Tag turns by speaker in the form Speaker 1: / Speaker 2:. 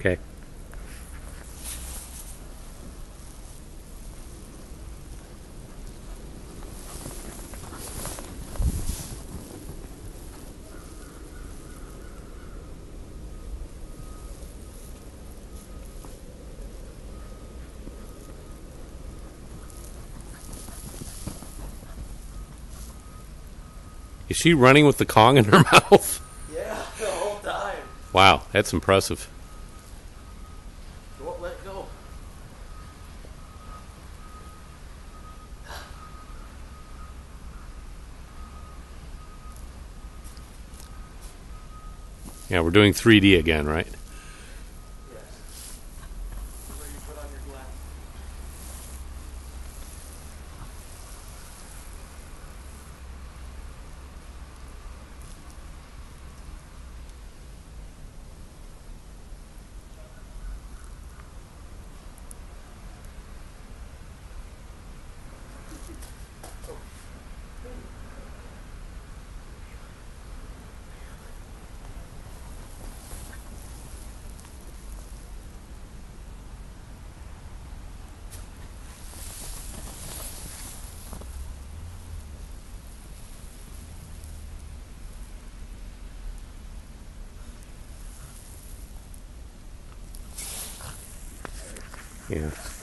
Speaker 1: Okay. Is she running with the Kong in her mouth?
Speaker 2: Yeah, the whole time.
Speaker 1: Wow, that's impressive.
Speaker 2: She won't let go.
Speaker 1: Yeah, we're doing 3D again, right?
Speaker 2: Yes. Where you put on your glass.
Speaker 1: Yeah.